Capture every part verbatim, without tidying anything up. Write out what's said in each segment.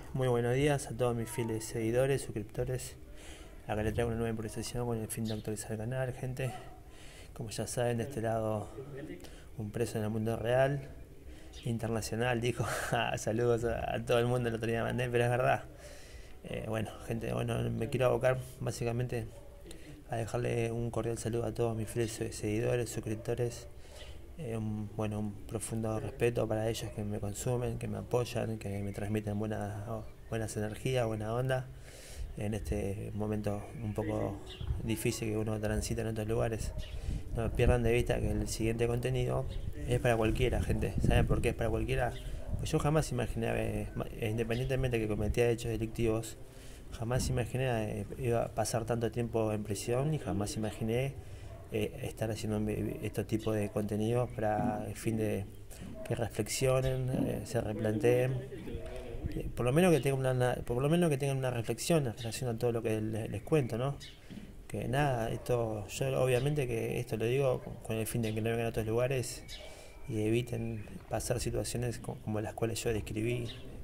Muy buenos días a todos mis fieles seguidores, suscriptores. Acá les traigo una nueva improvisación con el fin de actualizar el canal, gente. Como ya saben, de este lado, un preso en el mundo real, internacional, dijo. Saludos a, a todo el mundo, el otro día mandé, pero es verdad. Eh, bueno, gente, bueno, me quiero abocar básicamente a dejarle un cordial saludo a todos mis fieles seguidores, suscriptores. Eh, un, bueno, un profundo respeto para ellos que me consumen, que me apoyan, que me transmiten buenas, buenas energías, buena onda en este momento un poco difícil que uno transita en otros lugares. No pierdan de vista que el siguiente contenido es para cualquiera, gente. ¿Saben por qué es para cualquiera? Pues yo jamás imaginé, independientemente de que cometía hechos delictivos, jamás imaginé que iba a pasar tanto tiempo en prisión y jamás imaginé Eh, estar haciendo estos tipos de contenidos para el fin de que reflexionen, eh, se replanteen, eh, por lo menos que tengan una, por lo menos que tengan una reflexión en relación a todo lo que les, les cuento, ¿no? Que nada, esto, yo obviamente que esto lo digo con el fin de que no vengan a otros lugares y eviten pasar situaciones como las cuales yo describí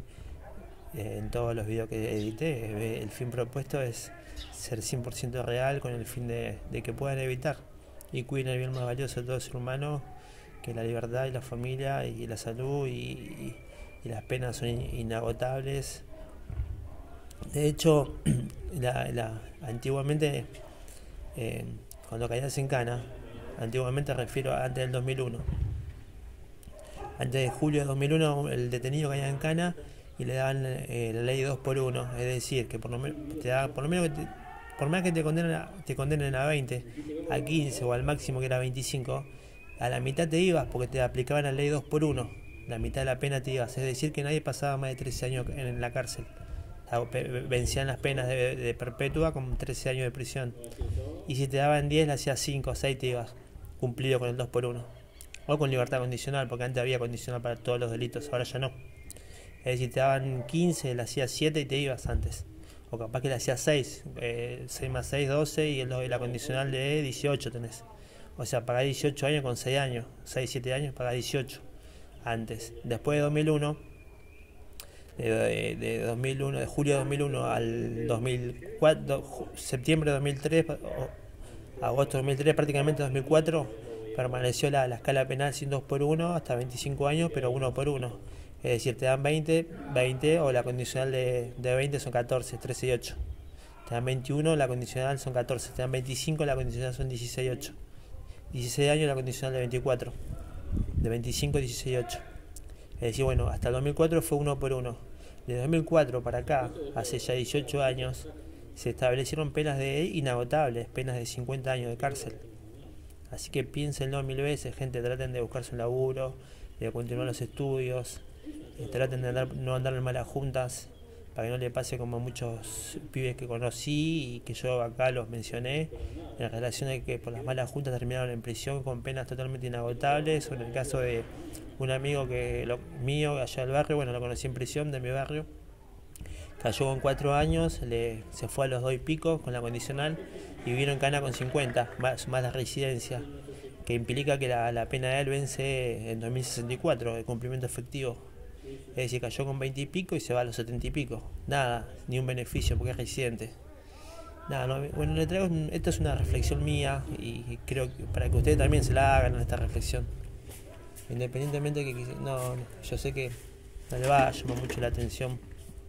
eh, en todos los videos que edité. El fin propuesto es ser cien por ciento real con el fin de, de que puedan evitar y cuiden el bien más valioso de todo ser humano, que la libertad y la familia y la salud y, y, y las penas son inagotables. De hecho, la, la, antiguamente, eh, cuando caías en cana, antiguamente refiero a antes del dos mil uno, antes de julio de dos mil uno, el detenido caía en cana y le daban eh, la ley dos por uno, es decir, que por lo, te da, por lo menos que te, por más que te condenen, a, te condenen a veinte, a quince o al máximo que era veinticinco, a la mitad te ibas porque te aplicaban la ley dos por uno, la mitad de la pena te ibas, es decir que nadie pasaba más de trece años en la cárcel, vencían las penas de, de perpetua con trece años de prisión, y si te daban diez le hacías cinco o seis, te ibas cumplido con el dos por uno, o con libertad condicional, porque antes había condicional para todos los delitos, ahora ya no. Es decir, te daban quince, le hacías siete y te ibas antes. O capaz que le hacías seis, eh, seis más seis, doce, y el, la condicional de dieciocho tenés. O sea, pagás dieciocho años con seis años, seis, siete años, pagás dieciocho antes. Después de dos mil uno, de, de, de dos mil uno, de julio de dos mil uno al dos mil cuatro, septiembre de dos mil tres, o, agosto de dos mil tres, prácticamente dos mil cuatro, permaneció la, la escala penal sin dos por uno hasta veinticinco años, pero uno por uno. Es decir, te dan veinte, veinte o la condicional de, de veinte son catorce, trece y ocho. Te dan veintiuno, la condicional son catorce. Te dan veinticinco, la condicional son dieciséis y ocho. dieciséis años, la condicional de veinticuatro. De veinticinco, dieciséis y ocho. Es decir, bueno, hasta el dos mil cuatro fue uno por uno. De dos mil cuatro para acá, hace ya dieciocho años, se establecieron penas de inagotables, penas de cincuenta años de cárcel. Así que piénsenlo mil veces, gente, traten de buscarse un laburo, de continuar los estudios. Traten de andar, no andar en malas juntas para que no le pase como a muchos pibes que conocí y que yo acá los mencioné en relación a que por las malas juntas terminaron en prisión con penas totalmente inagotables, o en el caso de un amigo que lo, mío allá del barrio, bueno, lo conocí en prisión de mi barrio, cayó con cuatro años, le, se fue a los dos y pico con la condicional y vivieron en cana con cincuenta, más, más la residencia, que implica que la, la pena de él vence en dos mil sesenta y cuatro, de cumplimiento efectivo. Es decir, cayó con veinte y pico y se va a los setenta y pico. Nada, ni un beneficio porque es residente. Nada, no, bueno, le traigo, esto es una reflexión mía y creo que para que ustedes también se la hagan esta reflexión. Independientemente de que, no, yo sé que no le va a llamar mucho la atención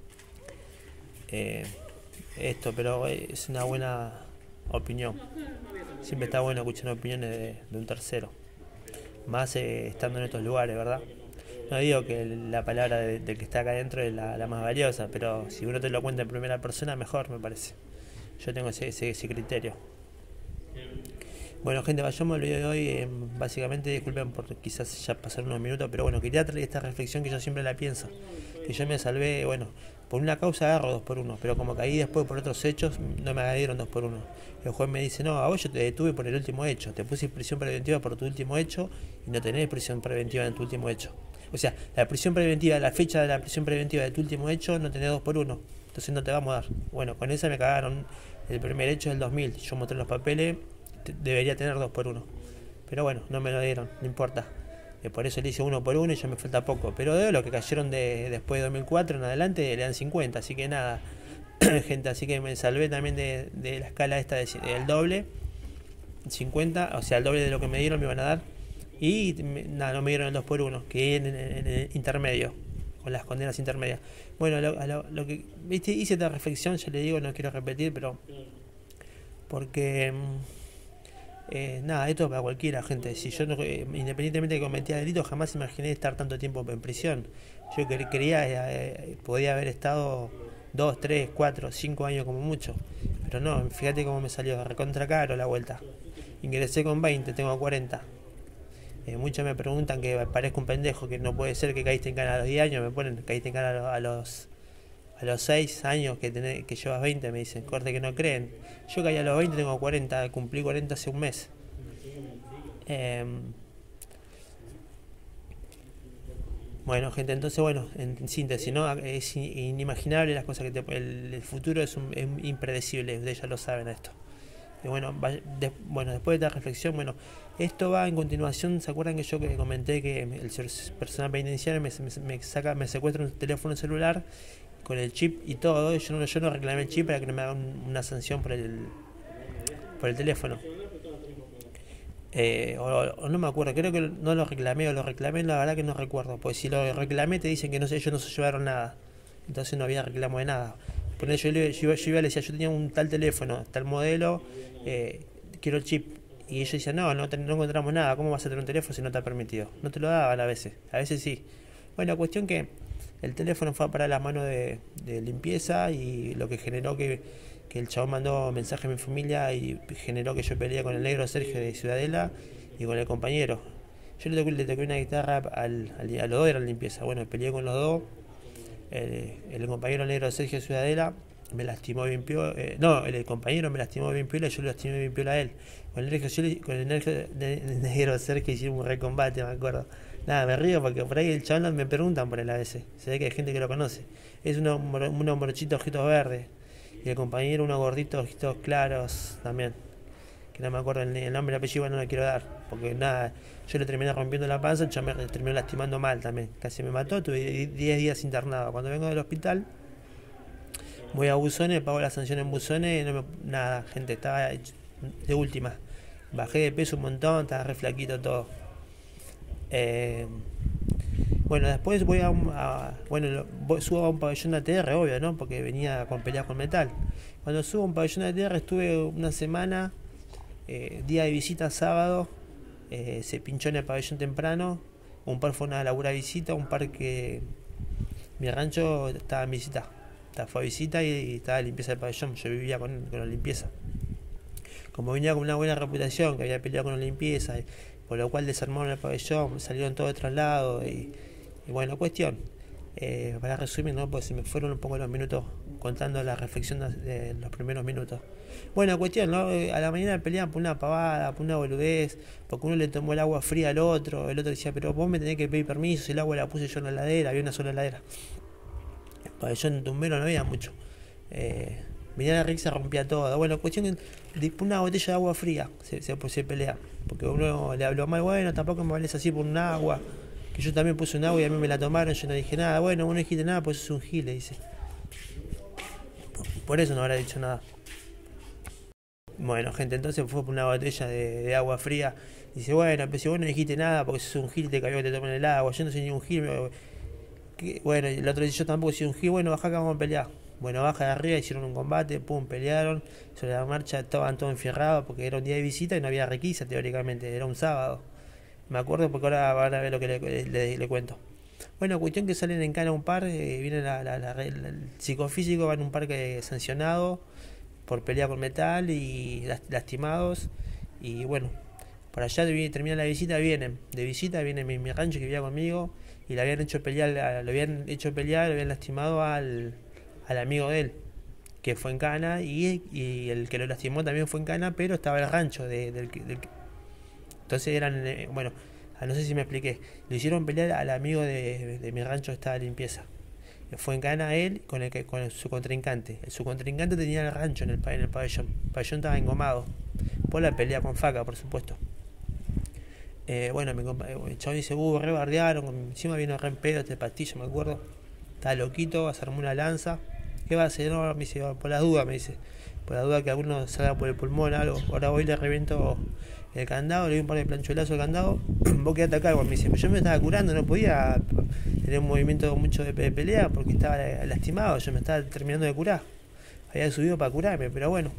eh, esto, pero es una buena opinión. Siempre está bueno escuchar opiniones de, de un tercero, más eh, estando en estos lugares, ¿verdad? No digo que la palabra del de que está acá adentro es la, la más valiosa, pero si uno te lo cuenta en primera persona, mejor, me parece. Yo tengo ese, ese, ese criterio. Bueno, gente, vayamos al video de hoy. Eh, básicamente, disculpen por quizás ya pasaron unos minutos, pero bueno, quería traer esta reflexión que yo siempre la pienso. Que yo me salvé, bueno, por una causa agarro dos por uno, pero como caí después por otros hechos, no me agarraron dos por uno. El juez me dice, no, a vos yo te detuve por el último hecho, te puse prisión preventiva por tu último hecho y no tenés prisión preventiva en tu último hecho. O sea, la prisión preventiva, la fecha de la prisión preventiva de tu último hecho no tenés dos por uno, entonces no te vamos a dar. Bueno, con esa me cagaron. El primer hecho del dos mil, yo mostré los papeles, debería tener dos por uno. Pero bueno, no me lo dieron, no importa. Eh, por eso le hice uno por uno y ya me falta poco. Pero de los que cayeron de, después de dos mil cuatro en adelante le dan cincuenta, así que nada, gente, así que me salvé también de, de la escala esta del de, doble, cincuenta, o sea, el doble de lo que me dieron me iban a dar. Y me, nada, no me dieron el dos por uno, que en, en, en el intermedio, con las condenas intermedias. Bueno, lo, lo, lo que viste, hice esta reflexión, ya le digo, no quiero repetir, pero porque eh, nada, esto es para cualquiera, gente. Si yo, no, eh, independientemente de que cometía delitos, jamás imaginé estar tanto tiempo en prisión. Yo creía, eh, podía haber estado dos, tres, cuatro, cinco años como mucho, pero no, fíjate cómo me salió, recontra caro la vuelta. Ingresé con veinte, tengo cuarenta. Eh, muchos me preguntan que parezco un pendejo, que no puede ser que caíste en cana a los diez años, me ponen caíste en cana a los a los seis años que tenés, que llevas veinte, me dicen, corte que no creen. Yo caí a los veinte, tengo cuarenta, cumplí cuarenta hace un mes. Eh, bueno, gente, entonces, bueno, en síntesis, ¿no? Es inimaginable las cosas que te... El, el futuro es, un, es impredecible, ustedes ya lo saben esto. Y bueno, de, bueno, después de esta reflexión, bueno, esto va en continuación. ¿Se acuerdan que yo que comenté que el personal penitenciario me, me, me saca, me secuestra un teléfono celular con el chip y todo? Y yo no, yo no reclamé el chip para que no me hagan una sanción por el por el teléfono. Eh, o, o no me acuerdo, creo que no lo reclamé o lo reclamé, la verdad que no recuerdo. Pues si lo reclamé te dicen que no sé, ellos no se llevaron nada, entonces no había reclamo de nada. Por eso yo, yo, yo iba y le decía, yo tenía un tal teléfono, tal modelo, eh, quiero el chip. Y ellos decían, no, no, no encontramos nada, ¿cómo vas a tener un teléfono si no te ha permitido? No te lo daban a veces, a veces sí. Bueno, cuestión que el teléfono fue para las manos de, de limpieza, y lo que generó que, que el chabón mandó mensaje a mi familia y generó que yo peleé con el negro Sergio de Ciudadela y con el compañero. Yo le toqué, le toqué una guitarra al, al, a los dos, eran limpieza. Bueno, peleé con los dos. El, el compañero negro Sergio Ciudadela me lastimó bien piola, eh, no, el, el compañero me lastimó bien piola y yo le lastimé bien piola a él. Con el negro, yo, con el negro, el negro Sergio hicimos un recombate, me acuerdo. Nada, me río porque por ahí el chaval me preguntan por él a veces. Se ve que hay gente que lo conoce. Es uno, unos morochitos ojitos verdes. Y el compañero unos gorditos ojitos claros también. Que no me acuerdo el, el nombre y el apellido, no lo quiero dar. Porque nada, yo le terminé rompiendo la panza, el chaval me terminó lastimando mal también. Casi me mató, tuve diez días internado. Cuando vengo del hospital, voy a buzones, pago la sanción en buzones, no me, nada, gente, estaba de última. Bajé de peso un montón, estaba re flaquito todo. Eh, bueno, después voy a, un, a bueno, voy, subo a un pabellón de A T R, obvio, ¿no? Porque venía con peleas con metal. Cuando subo a un pabellón de A T R estuve una semana, eh, día de visita sábado, eh, se pinchó en el pabellón temprano, un par fue una labura visita, un par que mi rancho estaba en visita, fue a visita y, y estaba en limpieza del pabellón, yo vivía con, con la limpieza. Como venía con una buena reputación, que había peleado con la limpieza, y, por lo cual desarmaron el pabellón, salieron todos de traslado y, y bueno, cuestión, eh, para resumir, ¿no? Pues se me fueron un poco los minutos contando la reflexión de, de los primeros minutos. Bueno, cuestión, ¿no? A la mañana peleaban por una pavada, por una boludez, porque uno le tomó el agua fría al otro, el otro decía, pero vos me tenés que pedir permiso, si el agua la puse yo en la heladera, había una sola heladera. El pabellón tumbero no había mucho. Eh, venía la Rick, se rompía todo. Bueno, cuestión de una botella de agua fría se, se, se pelea. Porque uno le habló mal, bueno, tampoco me vales así por un agua. Que yo también puse un agua y a mí me la tomaron, yo no dije nada. Bueno, vos no dijiste nada, pues es un gil, le dice. Por, por eso no habrá dicho nada. Bueno, gente, entonces fue por una botella de, de agua fría. Dice, bueno, pero si vos no dijiste nada porque sos un gil, te cayó que te toman el agua. Yo no soy ni un gil. Me... Bueno, el otro dice, yo tampoco soy un gil. Bueno, bajá que vamos a pelear. Bueno, baja de arriba, hicieron un combate, pum, pelearon. Sobre la marcha estaban todos enfierrados porque era un día de visita y no había requisa teóricamente, era un sábado. Me acuerdo porque ahora van a ver lo que le, le, le, le cuento. Bueno, cuestión que salen en cana un par, eh, viene la, la, la, la, el psicofísico, van un par que sancionado por pelea con metal y lastimados. Y bueno, por allá termina la visita, vienen, de visita viene mi, mi rancho que vivía conmigo y le habían hecho pelear, lo habían hecho pelear, lo habían lastimado al, al amigo de él, que fue en cana, y, y el que lo lastimó también fue en cana, pero estaba en el rancho de, del, del, entonces eran, eh, bueno, no sé si me expliqué, lo hicieron pelear al amigo de, de, de mi rancho, estaba limpieza. Fue en cana él con, el, con el, su contrincante. Su contrincante tenía el rancho en el, en el pabellón. El pabellón estaba engomado. Por la pelea con Faca, por supuesto. Eh, bueno, mi compa- el chabón dice, uh, re bardearon, encima vino re en pedo este pastillo, me acuerdo. Estaba loquito, se armó una lanza. ¿Qué va a hacer? No, me dice, por las dudas, me dice. Por la duda que alguno salga por el pulmón, algo. Ahora voy y le reviento el candado, le doy un par de planchuelazos al candado. Vos quedate acá, igual, me dice. Pero yo me estaba curando, no podía tener un movimiento mucho de, de pelea porque estaba lastimado, yo me estaba terminando de curar. Había subido para curarme, pero bueno.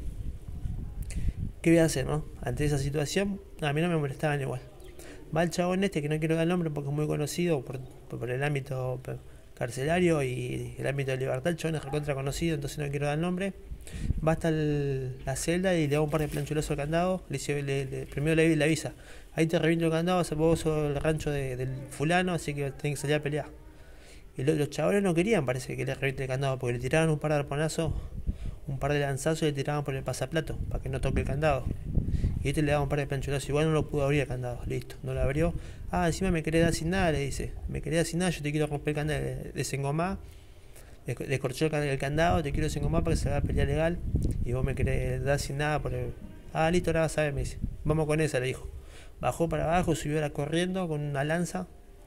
¿Qué voy a hacer, no? Ante esa situación, a mí no me molestaban igual. Va el chabón este, que no quiero dar el nombre porque es muy conocido por, por el ámbito carcelario y el ámbito de libertad. El chabón es recontra conocido, entonces no quiero dar el nombre. Va hasta el, la celda y le da un par de planchulazos al candado. Le dice, le, le, primero le, le avisa, ahí te reviento el candado, vos sos el rancho de, del fulano, así que tenés que salir a pelear. Y lo, los chabones no querían, parece, que le reviente el candado, porque le tiraban un par de arponazos, un par de lanzazos y le tiraban por el pasaplato, para que no toque el candado. Y este le daba un par de planchulazos, igual no lo pudo abrir el candado, listo, no lo abrió. Ah, encima me querés dar sin nada, le dice, me querés dar sin nada, yo te quiero romper el candado, desengomá, descorchó el candado, te quiero desengomar para que se haga pelea legal, y vos me querés dar sin nada por el... Ah, listo, ahora vas a ver, me dice, vamos con esa, le dijo. Bajó para abajo, subió la corriendo con una lanza.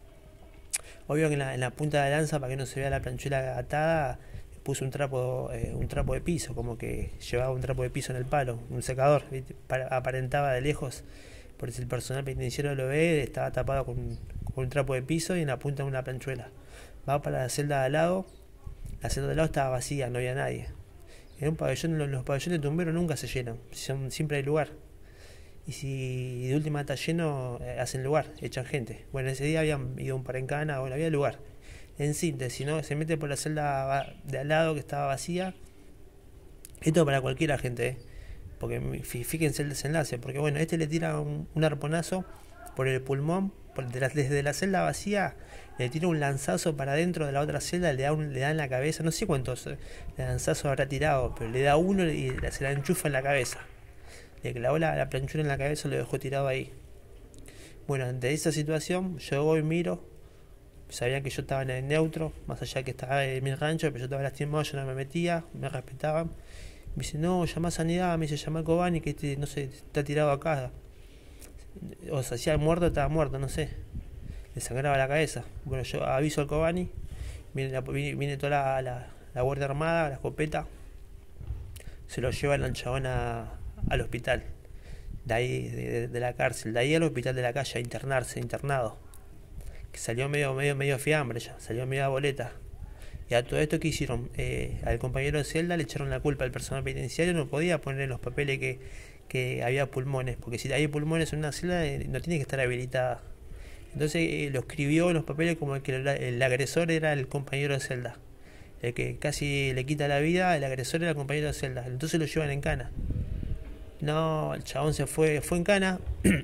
Obvio que en la, en la punta de la lanza, para que no se vea la planchuela atada, puso un trapo eh, un trapo de piso, como que llevaba un trapo de piso en el palo, un secador, ¿viste? Para, aparentaba de lejos, por si el personal penitenciario lo ve, estaba tapado con, con un trapo de piso y en la punta una planchuela. Va para la celda de al lado, la celda de al lado estaba vacía, no había nadie. En un pabellón, los, los pabellones de tumberos nunca se llenan, son, siempre hay lugar. Y si de última está lleno, eh, hacen lugar, echan gente. Bueno, ese día habían ido un par en cana, bueno, había lugar. En síntesis, ¿no? Se mete por la celda de al lado que estaba vacía. Esto para cualquiera, gente, ¿eh? Porque fíjense el desenlace, porque bueno, este le tira un, un arponazo por el pulmón, por, de la, desde la celda vacía, le tira un lanzazo para adentro de la otra celda, le da, un, le da en la cabeza, no sé cuántos lanzazos habrá tirado, pero le da uno y se la enchufa en la cabeza. Le clavó la, la planchura en la cabeza y lo dejó tirado ahí. Bueno, ante esa situación, yo voy y miro. Sabían que yo estaba en el neutro, más allá que estaba en mi rancho, pero yo estaba lastimado, yo no me metía, me respetaban. Me dice, no, llama a sanidad, me dice, llama a Kobani, que este, no sé, está tirado acá. O sea, hacía muerto, estaba muerto, no sé. Le sangraba la cabeza. Bueno, yo aviso al Kobani, viene, la, viene, viene toda la, la, la Guardia Armada, la escopeta, se lo llevan al chabón a, al hospital, de ahí, de, de la cárcel, de ahí al hospital de la calle, a internarse, internado. Que salió medio, medio, medio fiambre ya, salió medio a boleta. Y a todo esto que hicieron, eh, al compañero de celda le echaron la culpa al personal penitenciario, no podía poner en los papeles que, que había pulmones, porque si hay pulmones en una celda eh, no tiene que estar habilitada. Entonces eh, lo escribió en los papeles como que el, el agresor era el compañero de celda, el que casi le quita la vida, el agresor era el compañero de celda, entonces lo llevan en cana. No, el chabón se fue, fue en cana.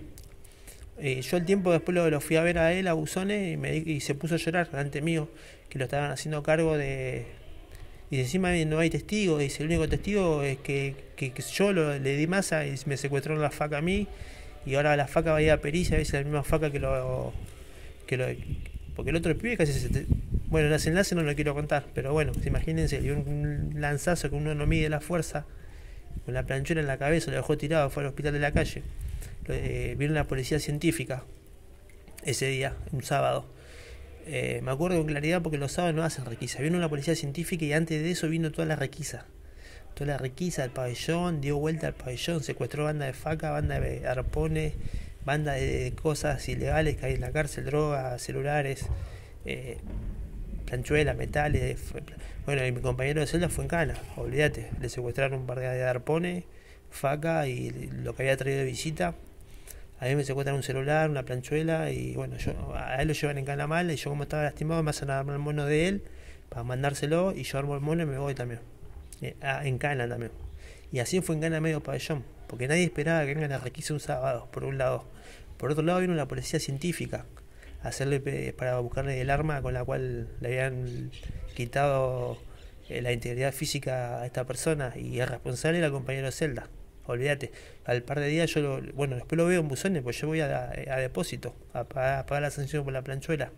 Eh, yo el tiempo después lo, lo fui a ver a él, a Buzones, y, me, y se puso a llorar delante mío, que lo estaban haciendo cargo de... Y encima no hay testigos, dice, el único testigo es que, que, que yo lo, le di masa y me secuestraron la faca a mí, y ahora la faca va a ir a pericia, es la misma faca que lo... Que lo porque el otro pibe casi se... Te, bueno, el desenlace no lo quiero contar, pero bueno, imagínense, le dio un lanzazo que uno no mide la fuerza, con la planchura en la cabeza, lo dejó tirado, fue al hospital de la calle. Eh, vino la policía científica ese día, un sábado. Eh, me acuerdo con claridad porque los sábados no hacen requisa. Vino la policía científica y antes de eso vino toda la requisa. Toda la requisa del pabellón, dio vuelta al pabellón, secuestró banda de faca, banda de arpones, banda de cosas ilegales que hay en la cárcel, drogas, celulares, eh, planchuelas, metales. Fue, bueno, y mi compañero de celda fue en cana, olvídate. Le secuestraron un par de arpones, faca y lo que había traído de visita. A mí me secuestran un celular, una planchuela y bueno, yo a él lo llevan en cana mal y yo como estaba lastimado me hacen armar el mono de él para mandárselo y yo armo el mono y me voy también. Eh, ah, en cana también. Y así fue en cana medio pabellón, porque nadie esperaba que vengan a requisa un sábado, por un lado. Por otro lado vino la policía científica a hacerle para buscarle el arma con la cual le habían quitado eh, la integridad física a esta persona y el responsable era el compañero de celda. Olvídate, al par de días yo lo, bueno, después lo veo en Buzones, pues yo voy a, a depósito, a pagar, a pagar la sanción por la planchuela.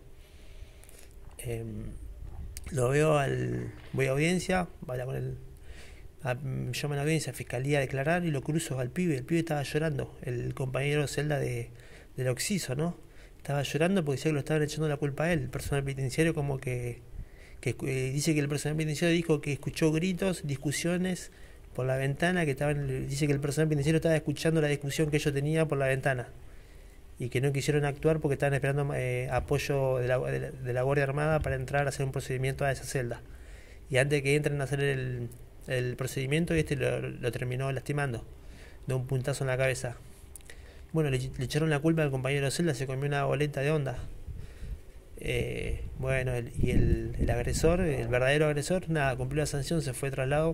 Eh, lo veo al, voy a audiencia, vaya con el, a, me llaman a audiencia, fiscalía a declarar y lo cruzo al pibe, el pibe estaba llorando, el compañero de celda de, del Oxiso, ¿no? Estaba llorando porque decía que lo estaban echando la culpa a él. El personal penitenciario como que, que eh, dice que el personal penitenciario dijo que escuchó gritos, discusiones por la ventana, que estaban, dice que el personal penitenciario estaba escuchando la discusión que ellos tenían por la ventana y que no quisieron actuar porque estaban esperando eh, apoyo de la, de, la, de la Guardia Armada para entrar a hacer un procedimiento a esa celda. Y antes de que entren a hacer el, el procedimiento, este lo, lo terminó lastimando de un puntazo en la cabeza. Bueno, le, le echaron la culpa al compañero de celda, se comió una boleta de onda. Eh, bueno, el, y el, el agresor, el verdadero agresor, nada, cumplió la sanción, se fue traslado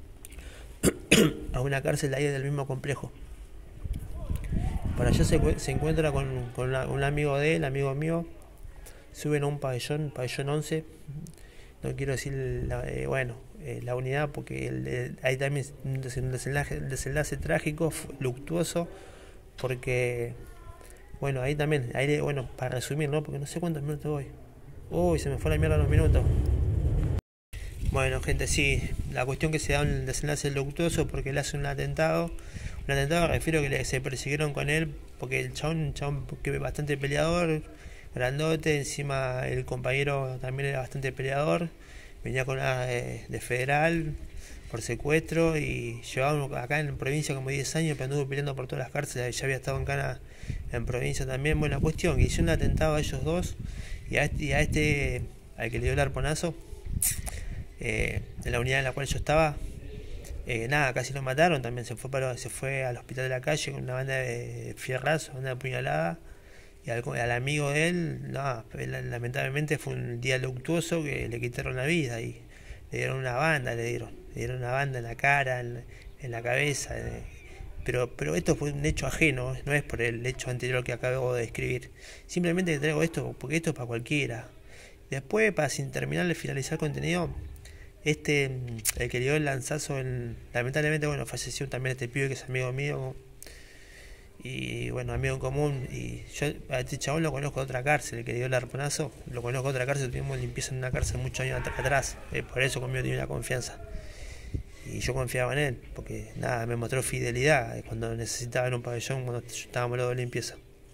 a una cárcel de ahí del mismo complejo. Por allá se, se encuentra con, con una, un amigo de él, amigo mío. Suben a un pabellón, pabellón once. No quiero decir, la, eh, bueno, eh, la unidad, porque el, el, hay también un desenlace, un desenlace trágico, luctuoso, porque, bueno, ahí también, ahí, bueno, para resumir, ¿no? Porque no sé cuántos minutos voy. Uy, se me fue la mierda los minutos. Bueno, gente, sí, la cuestión que se da un desenlace luctuoso porque él hace un atentado. Un atentado, me refiero que le, se persiguieron con él porque el chabón, un chabón que es bastante peleador, grandote, encima el compañero también era bastante peleador, venía con una de, de federal por secuestro y llevaba acá en provincia como diez años, pero anduvo peleando por todas las cárceles, ya había estado en Cana en provincia también. Bueno, la cuestión que hizo un atentado a ellos dos y a este, y a este al que le dio el arponazo, eh, de la unidad en la cual yo estaba, eh, nada, casi lo mataron, también se fue para, se fue al hospital de la calle con una banda de fierrazos, una puñalada. Y al, al amigo de él, no, lamentablemente fue un día luctuoso que le quitaron la vida y le dieron una banda, le dieron, le dieron una banda en la cara, en, en la cabeza. Eh, pero, pero esto fue un hecho ajeno, no es por el hecho anterior que acabo de describir. Simplemente traigo esto porque esto es para cualquiera. Después, para sin terminar de finalizar el contenido, este, el que le dio el lanzazo, en, lamentablemente, bueno, falleció también este pibe que es amigo mío. Y bueno, amigo en común, y yo a este chabón lo conozco de otra cárcel, el que dio el arponazo, lo conozco de otra cárcel, tuvimos limpieza en una cárcel muchos años atrás, eh, por eso conmigo tenía una confianza. Y yo confiaba en él, porque nada, me mostró fidelidad eh, cuando necesitaba en un pabellón, cuando estábamos los de limpieza.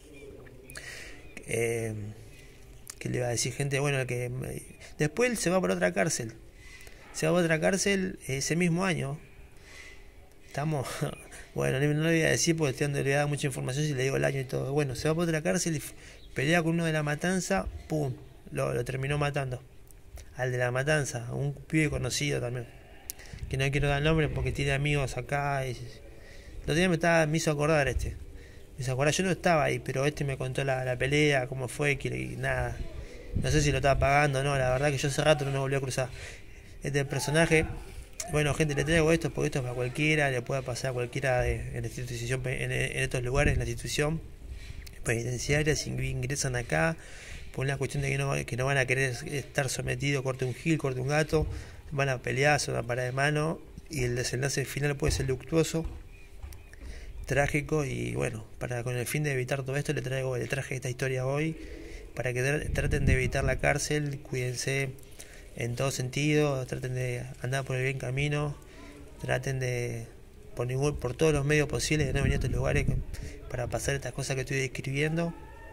Eh, ¿Qué le iba a decir, gente? Bueno, que después él se va por otra cárcel, se va por otra cárcel ese mismo año. Estamos... Bueno, no le voy a decir porque estoy dando, le da mucha información si le digo el año y todo. Bueno, se va por otra cárcel y pelea con uno de la Matanza, pum, lo, lo terminó matando. Al de la Matanza, un pibe conocido también. Que no quiero dar nombre porque tiene amigos acá. Y... Los días me, estaba, me hizo acordar este. Me hizo acordar, yo no estaba ahí, pero este me contó la, la pelea, cómo fue, que y nada. No sé si lo estaba pagando o no, la verdad que yo hace rato no me volví a cruzar. Este personaje... Bueno, gente, le traigo esto porque esto es para cualquiera, le puede pasar a cualquiera de, en, esta institución, en, en estos lugares, en la institución penitenciaria, si ingresan acá, por una cuestión de que no, que no van a querer estar sometidos, corte un gil, corte un gato, van a pelear, son una parada de mano, y el desenlace final puede ser luctuoso, trágico, y bueno, para con el fin de evitar todo esto, le traigo, le traje esta historia hoy, para que traten de evitar la cárcel, cuídense en todo sentido, traten de andar por el bien camino, traten de, por, ningún, por todos los medios posibles, de no venir a estos lugares para pasar estas cosas que estoy describiendo.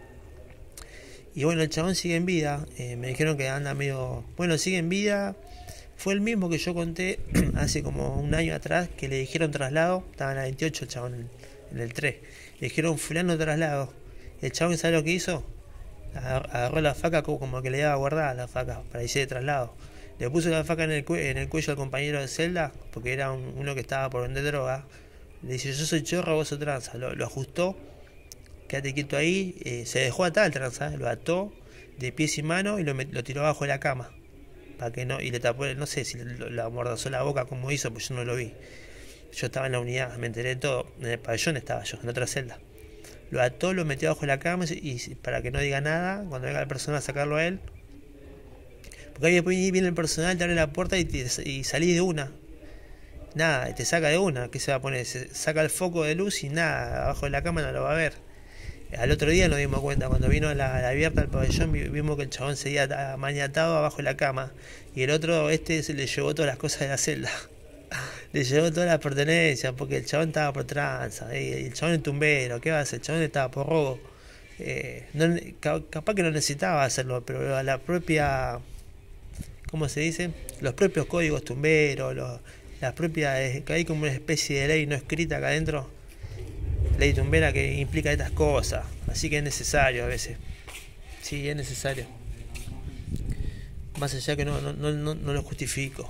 Y bueno, el chabón sigue en vida, eh, me dijeron que anda medio... Bueno, sigue en vida, fue el mismo que yo conté hace como un año atrás, que le dijeron traslado, estaban a veintiocho el chabón en, en el tres, le dijeron fulano traslado, el chabón, ¿sabe lo que hizo? Agarró la faca como que le daba guardada la faca para irse de traslado. Le puso la faca en el, cue en el cuello al compañero de celda, porque era un, uno que estaba por vender droga. Le dice, yo soy chorro, vos sos tranza. Lo, lo ajustó, quédate quieto ahí, eh, se dejó atar el tranza, lo ató de pies y manos y lo, lo tiró abajo de la cama. Para que no, y le tapó, no sé si le, le amordazó la boca como hizo, pues yo no lo vi. Yo estaba en la unidad, me enteré de todo. En el pabellón estaba yo, en otra celda. Lo ató, lo metió abajo de la cama y, y para que no diga nada, cuando venga el personal a sacarlo a él. Porque ahí después viene el personal, te abre la puerta y, te, y salís de una. Nada, te saca de una. ¿Qué se va a poner? Se saca el foco de luz y nada, abajo de la cama no lo va a ver. Al otro día nos dimos cuenta, cuando vino la, la abierta al pabellón, vimos que el chabón seguía maniatado abajo de la cama. Y el otro, este, se le llevó todas las cosas de la celda. Le llevó todas las pertenencias porque el chabón estaba por tranza, y el chabón es tumbero, ¿qué va a hacer? El chabón estaba por robo, Eh, no, capaz que no necesitaba hacerlo, pero la propia, ¿cómo se dice? Los propios códigos tumberos, los, las propias, que hay como una especie de ley no escrita acá adentro, ley tumbera que implica estas cosas, así que es necesario a veces, sí, es necesario, más allá que no, no, no, no lo justifico,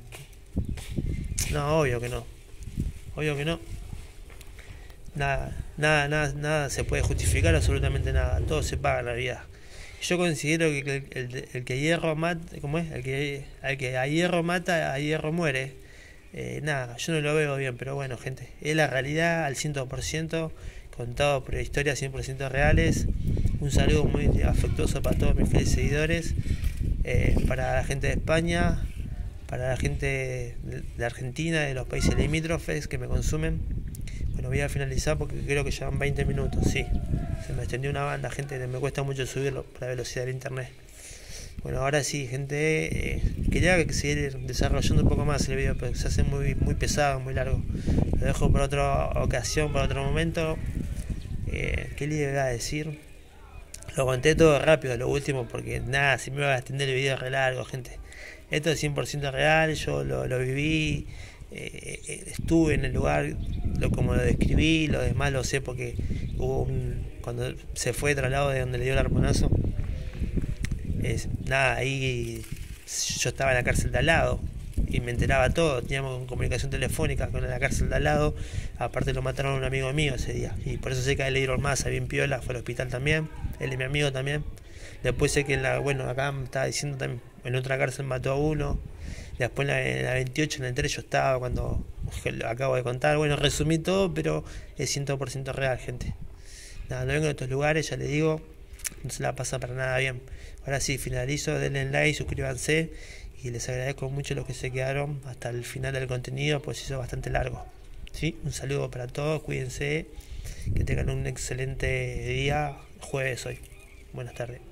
no, obvio que no, obvio que no. Nada, nada, nada, nada se puede justificar, absolutamente nada, todo se paga en la vida. Yo considero que el, el, el que hierro mata, ¿cómo es? El que, el que a hierro mata, a hierro muere. Eh, nada, yo no lo veo bien, pero bueno, gente, es la realidad al cien por ciento, contado por historias cien por ciento reales. Un saludo muy afectuoso para todos mis fieles seguidores, eh, para la gente de España, para la gente de Argentina, de los países limítrofes que me consumen. Bueno, voy a finalizar porque creo que llevan veinte minutos, sí. Se me extendió una banda, gente, me cuesta mucho subirlo por la velocidad del internet. Bueno, ahora sí, gente, eh, quería seguir desarrollando un poco más el video, pero se hace muy, muy pesado, muy largo. Lo dejo para otra ocasión, para otro momento. Eh, ¿Qué le iba a decir? Lo conté todo rápido, lo último, porque nada, si me iba a extender el video re largo, gente. Esto es cien por ciento real, yo lo, lo viví. Eh, estuve en el lugar, lo, como lo describí, lo demás lo sé porque hubo un, cuando se fue de traslado de donde le dio el arponazo, es, nada, ahí yo estaba en la cárcel de al lado y me enteraba todo, teníamos comunicación telefónica con la cárcel de al lado, aparte lo mataron a un amigo mío ese día, y por eso sé que a él le dieron masa, bien piola, fue al hospital también, él es mi amigo también. Después sé que en la, bueno, acá me estaba diciendo también, en otra cárcel mató a uno. Después en la, en la veintiocho, en la tres yo estaba cuando lo acabo de contar. Bueno, resumí todo, pero es cien por ciento real, gente. Nada, no vengo de estos lugares, ya les digo, no se la pasa para nada bien. Ahora sí, finalizo, denle like, suscríbanse y les agradezco mucho los que se quedaron hasta el final del contenido, pues hizo bastante largo. ¿Sí? Un saludo para todos, cuídense, que tengan un excelente día, jueves hoy. Buenas tardes.